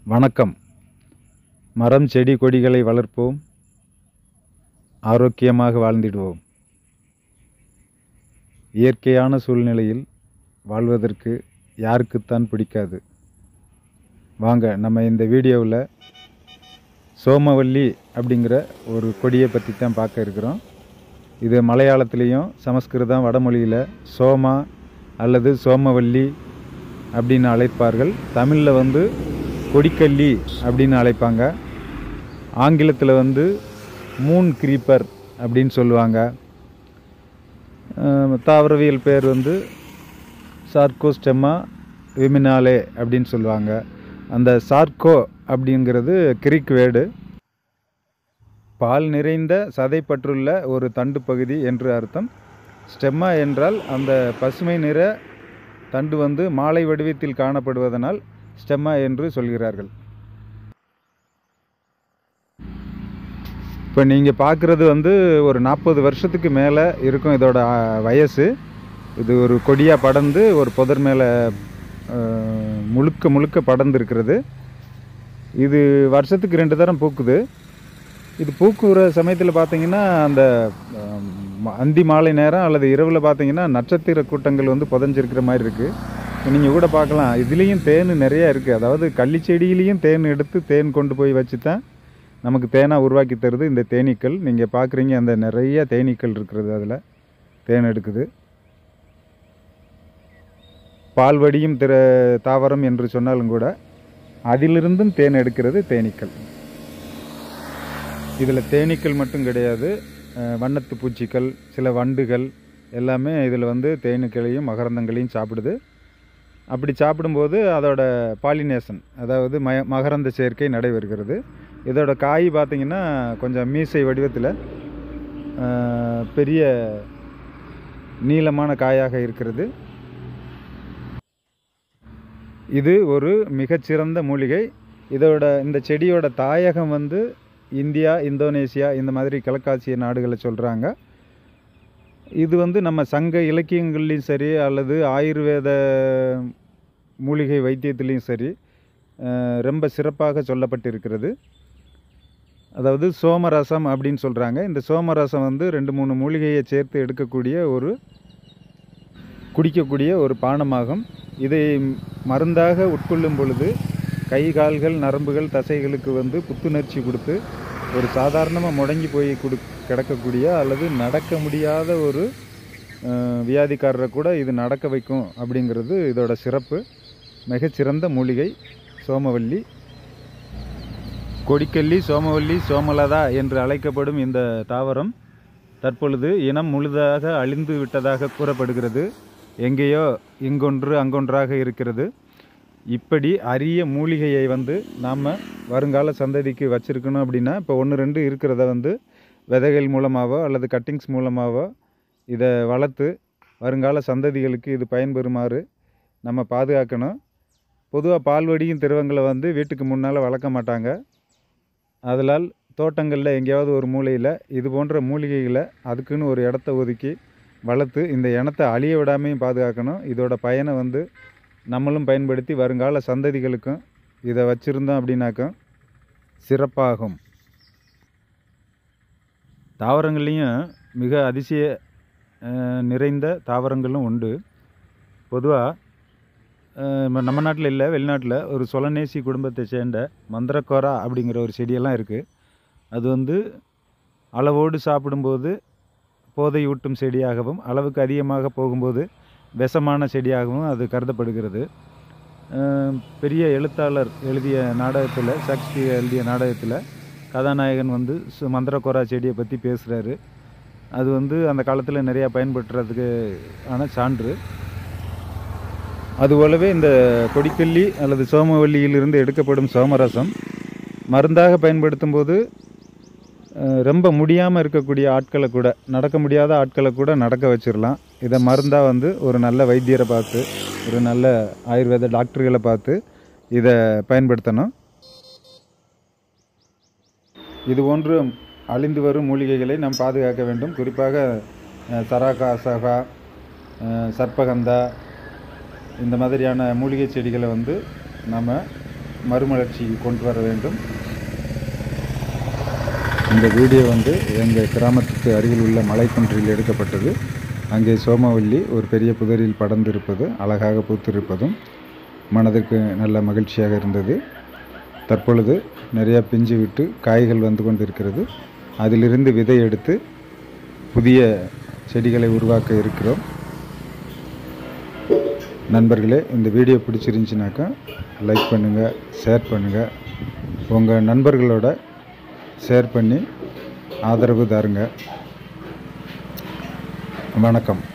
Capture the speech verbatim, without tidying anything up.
வணக்கம். மரம் செடி கொடிகளை வளர்ப்போம், ஆரோக்கியமாக வாழ்ந்திடுவோம். இயற்கையான சூழ்நிலையில் வாழ்வதற்கு யாருக்குத்தான் பிடிக்காது? வாங்க, நம்ம இந்த வீடியோவில் சோமவல்லி அப்படிங்கிற ஒரு கொடியை பற்றி தான் பார்க்க இருக்கிறோம். இது மலையாளத்துலேயும் சமஸ்கிருதம் வடமொழியில் சோமா அல்லது சோமவல்லி அப்படின்னு அழைப்பார்கள். தமிழில் வந்து கொடிக்கல்லி அப்படின்னு அழைப்பாங்க. ஆங்கிலத்தில் வந்து மூன் கிரீப்பர் அப்படின்னு சொல்லுவாங்க. தாவரவியல் பேர் வந்து சார்கோஸ்டெம்மா விமினாலே அப்படின்னு சொல்லுவாங்க. அந்த சார்கோ அப்படிங்கிறது கிரீக் வேர்டு. பால் நிறைந்த சதைப்பற்றுள்ள ஒரு தண்டு பகுதி என்று அர்த்தம். ஸ்டெம்மா என்றால் அந்த பசுமை நிற தண்டு வந்து மாலை வடிவத்தில் காணப்படுவதனால் ஸ்டெம்மா என்று சொல்கிறார்கள். இப்போ நீங்கள் பார்க்குறது வந்து ஒரு நாற்பது வருஷத்துக்கு மேலே இருக்கும் இதோட வயசு. இது ஒரு கொடியாக படர்ந்து ஒரு புதர் மேலே முழுக்க முழுக்க படர்ந்து இருக்கிறது. இது வருஷத்துக்கு ரெண்டு தரம் பூக்குது. இது பூக்குற சமயத்தில் பார்த்தீங்கன்னா அந்த அந்தி மாலை நேரம் அல்லது இரவில் பார்த்தீங்கன்னா நட்சத்திர கூட்டங்கள் வந்து புதஞ்சிருக்கிற மாதிரி இருக்குது. நீங்கள் கூட பார்க்கலாம், இதுலேயும் தேன் நிறையா இருக்குது. அதாவது கள்ளி செடியிலையும் தேன் எடுத்து தேன் கொண்டு போய் வச்சு தான் நமக்கு தேனாக உருவாக்கி தருது இந்த தேனீக்கள். நீங்கள் பார்க்குறீங்க, அந்த நிறைய தேனீக்கள் இருக்கிறது, அதில் தேன் எடுக்குது. பால்வடியும் திற தாவரம் என்று சொன்னாலும் கூட அதிலிருந்தும் தேன் எடுக்கிறது தேனீக்கள். இதில் தேனீக்கள் மட்டும் கிடையாது, வண்ணத்து பூச்சிகள், சில வண்டுகள் எல்லாமே இதில் வந்து தேனீக்களையும் மகரந்தங்களையும் சாப்பிடுது. அப்படி சாப்பிடும்போது அதோட பாலினேஷன், அதாவது ம மகரந்த சேர்க்கை நடைபெறுகிறது. இதோட காய் பார்த்திங்கன்னா கொஞ்சம் மீசை வடிவத்தில் பெரிய நீளமான காயாக இருக்கிறது. இது ஒரு மிகச்சிறந்த மூலிகை. இதோட இந்த செடியோட தாயகம் வந்து இந்தியா, இந்தோனேசியா, இந்த மாதிரி கிழக்காசிய நாடுகளை சொல்கிறாங்க. இது வந்து நம்ம சங்க இலக்கியங்கள்லேயும் சரி அல்லது ஆயுர்வேத மூலிகை வைத்தியத்துலேயும் சரி ரொம்ப சிறப்பாக சொல்லப்பட்டிருக்கிறது. அதாவது சோமரசம் அப்படின்னு சொல்கிறாங்க. இந்த சோமரசம் வந்து ரெண்டு மூணு மூலிகையை சேர்த்து எடுக்கக்கூடிய ஒரு குடிக்கக்கூடிய ஒரு பானமாகும். இதை மருந்தாக உட்கொள்ளும் பொழுது கை கால்கள் நரம்புகள் தசைகளுக்கு வந்து புத்துணர்ச்சி கொடுத்து ஒரு சாதாரணமாக முடங்கி போய் கொடு கிடக்கக்கூடிய அல்லது நடக்க முடியாத ஒரு வியாதிக்காரரை கூட இது நடக்க வைக்கும் அப்படிங்கிறது இதோட சிறப்பு. மிகச்சிறந்த மூலிகை சோமவல்லி. கொடிக்கல்லி, சோமவல்லி, சோமலதா என்று அழைக்கப்படும் இந்த தாவரம் தற்பொழுது இனம் முழுதாக அழிந்து விட்டதாக கூறப்படுகிறது. எங்கேயோ இங்கொன்று அங்கொன்றாக இருக்கிறது. இப்படி அரிய மூலிகையை வந்து நாம் வருங்கால சந்ததிக்கு வச்சுருக்கணும் அப்படின்னா, இப்போ ஒன்று ரெண்டு இருக்கிறத வந்து விதைகள் மூலமாகவோ அல்லது கட்டிங்ஸ் மூலமாகவோ இதை வளர்த்து வருங்கால சந்ததிகளுக்கு இது பயன்பெறுமாறு நம்ம பாதுகாக்கணும். பொதுவாக பால்வடியும் திரவங்களை வந்து வீட்டுக்கு முன்னால் வளர்க்க மாட்டாங்க. அதனால் தோட்டங்களில் எங்கேயாவது ஒரு மூலையில் இது போன்ற மூலிகைகளை அதுக்குன்னு ஒரு இடத்த ஒதுக்கி வளர்த்து இந்த இனத்தை அழிய விடாமையும் பாதுகாக்கணும். இதோட பயனை வந்து நம்மளும் பயன்படுத்தி வருங்கால சந்ததிகளுக்கும் இதை வச்சுருந்தோம் அப்படின்னாக்கும் சிறப்பாகும். தாவரங்கள்லேயும் மிக அதிசய நிறைந்த தாவரங்களும் உண்டு. பொதுவாக நம்ம நாட்டில் இல்லை, வெளிநாட்டில் ஒரு சொலனேசி குடும்பத்தை சேர்ந்த மந்திரக்கோரா அப்படிங்கிற ஒரு செடியெல்லாம் இருக்குது. அது வந்து அளவோடு சாப்பிடும்போது போதையூட்டும் செடியாகவும், அளவுக்கு அதிகமாக போகும்போது விஷமான செடியாகவும் அது கருதப்படுகிறது. பெரிய எழுத்தாளர் எழுதிய நாடகத்தில், ஷேக்ஸ்பியர் எழுதிய நாடகத்தில் கதாநாயகன் வந்து மந்திரக்கோரா செடியை பற்றி பேசுகிறாரு. அது வந்து அந்த காலத்தில் நிறையா பயன்படுத்துறதுக்கு ஆன சான்று. அதுபோலவே இந்த கொடிக்கல்லி அல்லது சோமவல்லியிலிருந்து எடுக்கப்படும் சோமரசம் மருந்தாக பயன்படுத்தும் போது ரொம்ப முடியாமல் இருக்கக்கூடிய ஆட்களை கூட, நடக்க முடியாத ஆட்களை கூட நடக்க வச்சிடலாம். இதை மருந்தாக வந்து ஒரு நல்ல வைத்தியரை பார்த்து, ஒரு நல்ல ஆயுர்வேத டாக்டர்களை பார்த்து இதை பயன்படுத்தணும். இதுபோன்று அழிந்து வரும் மூலிகைகளை நாம் பாதுகாக்க வேண்டும். குறிப்பாக சராகாசகா, சர்ப்பகந்தா, இந்த மாதிரியான மூலிகை செடிகளை வந்து நம்ம மறுமலர்ச்சி கொண்டு வர வேண்டும். இந்த வீடியோ வந்து எங்கள் கிராமத்துக்கு அருகில் உள்ள மலைக்குன்றில் எடுக்கப்பட்டது. அங்கே சோமவல்லி ஒரு பெரிய புதரில் படர்ந்திருப்பது, அழகாக பூத்திருப்பதும் மனதிற்கு நல்ல மகிழ்ச்சியாக இருந்தது. தற்பொழுது நிறையா பிஞ்சு விட்டு காய்கள் வந்து கொண்டிருக்கிறது. அதிலிருந்து விதை எடுத்து புதிய செடிகளை உருவாக்க இருக்கிறோம். நண்பர்களே, இந்த வீடியோ பிடிச்சிருந்துச்சுனாக்கா லைக் பண்ணுங்கள், ஷேர் பண்ணுங்கள், உங்கள் நண்பர்களோட ஷேர் பண்ணி ஆதரவு தாருங்க. வணக்கம்.